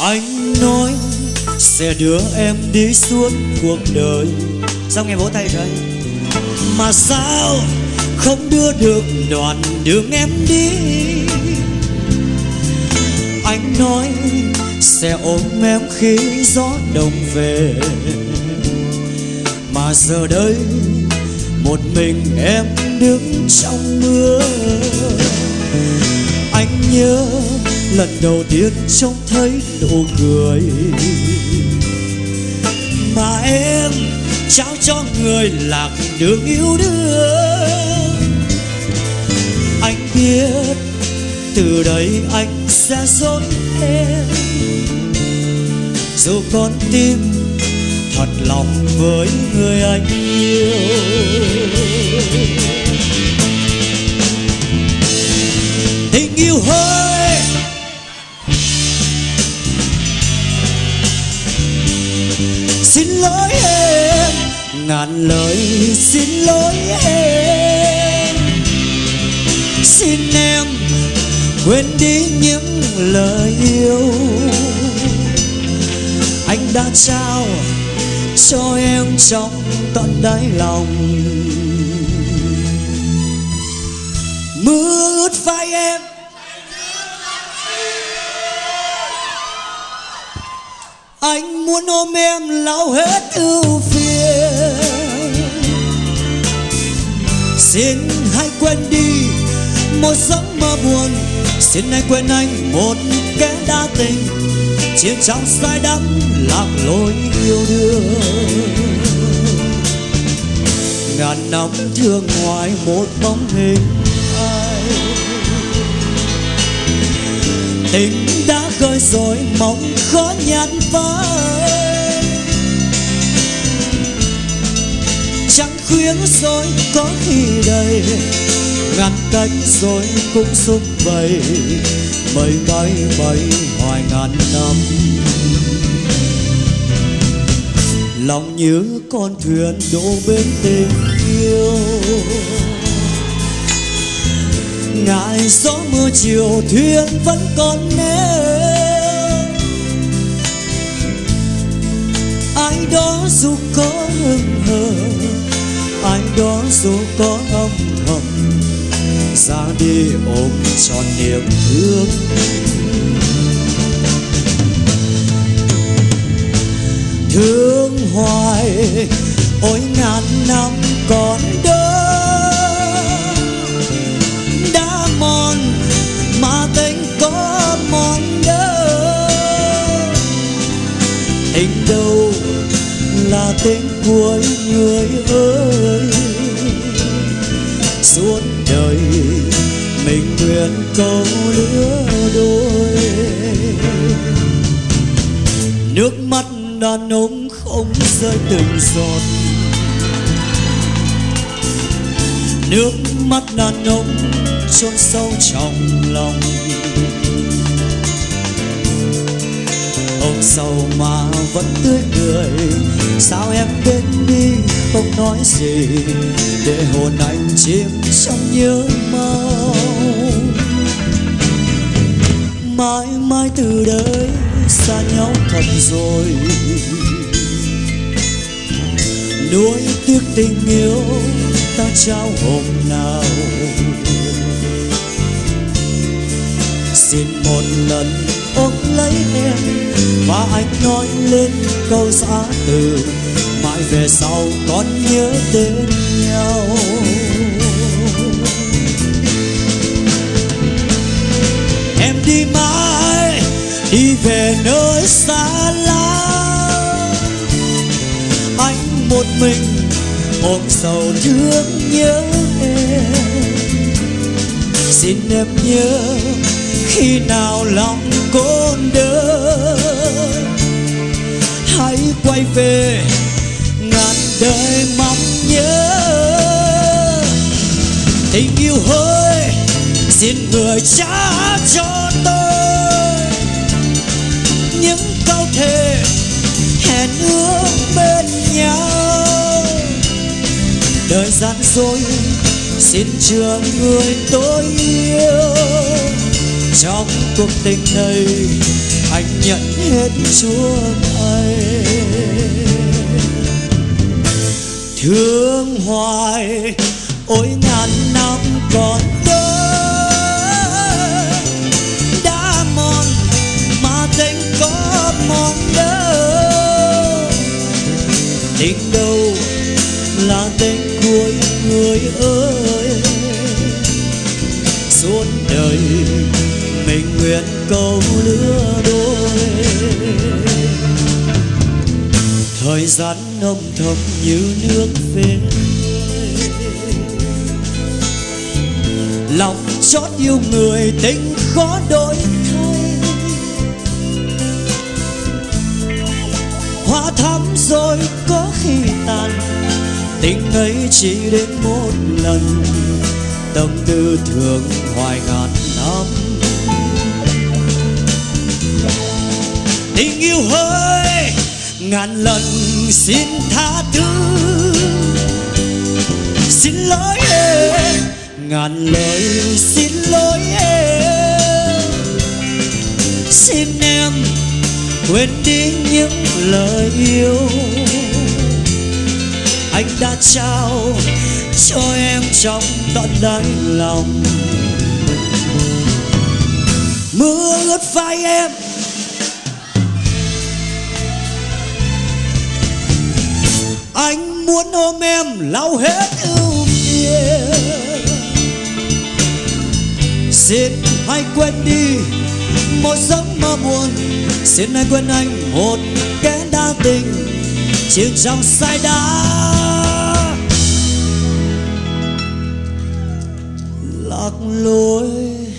Anh nói sẽ đưa em đi suốt cuộc đời. Sao nghe vỗ tay rồi? Mà sao không đưa được đoạn đường em đi? Anh nói sẽ ôm em khi gió đông về. Mà giờ đây một mình em đứng trong mưa. Anh nhớ lần đầu tiên trông thấy nụ cười mà em trao cho người lạc đường yêu đương. Anh biết từ đây anh sẽ dối em, dù con tim thật lòng với người anh yêu. Tình yêu hơi xin lỗi em, ngàn lời xin lỗi em. Xin em quên đi những lời yêu anh đã trao cho em trong tận đáy lòng. Mưa ướt vai em, anh muốn ôm em lau hết ưu phiền. Xin hãy quên đi một giấc mơ buồn, xin hãy quên anh một kẻ đa tình, chiến trong say đắm lạc lối yêu đương. Ngàn năm thương ngoài một bóng hình ai, tình đã khơi rồi mong khó nhạt phai. Trăng khuyến rồi có khi đầy, ngàn cánh rồi cũng sum vầy. Mây bay bay hoài ngàn năm, lòng như con thuyền đổ bên tình yêu. Ngại gió mưa chiều thuyền vẫn còn neo, ai đó dù có hững hờ, ai đó dù có âm thầm, ra đi ôm trọn niềm thương. Thương hoài ôi ngàn năm còn đâu, đã mòn mà tình có mòn đâu. Tình đâu là tình cuối người ơi, suốt đời mình nguyện câu lứa đôi. Nước mắt đàn ông không rơi từng giọt, nước mắt đàn ông chôn sâu trong lòng. Ôm sầu mà vẫn tươi cười, sao em đến đi không nói gì, để hồn anh chìm trong nhớ mong. Mãi mãi từ đây xa nhau thật rồi, nuối tiếc tình yêu ta trao hôm nào. Xin một lần ôm lấy em và anh nói lên câu giã từ, mãi về sau còn nhớ tên nhau. Em đi mãi đi về nơi xa lắm, anh một mình ôm sầu thương nhớ em. Xin em nhớ khi nào lòng côn đơn, hãy quay về ngàn đời mong nhớ. Tình yêu hơi xin người trả cho tôi những câu thề hẹn ước bên nhau. Đời gian dối xin chừa người tôi yêu, trong cuộc tình này anh nhận hết chúa này. Thương hoài ôi ngàn năm còn đỡ, đã mòn mà tình có mòn đâu. Tình đâu là tình cuối người ơi, suốt đời mình nguyện câu lứa đôi. Thời gian âm thầm như nước về, lòng chót yêu người tình khó đổi thay. Hoa thắm rồi có khi tàn, tình ấy chỉ đến một lần, tâm tư thương hoài ngàn năm. Tình yêu hơi ngàn lần xin tha thứ, xin lỗi em ngàn lời xin lỗi em. Xin em quên đi những lời yêu anh đã trao cho em trong tận đáy lòng. Mưa ướt vai em, anh muốn ôm em lau hết ưu phiền. Xin hãy quên đi một giấc mơ buồn, xin hãy quên anh một kẻ đa tình chìm trong say đá. Lạc lối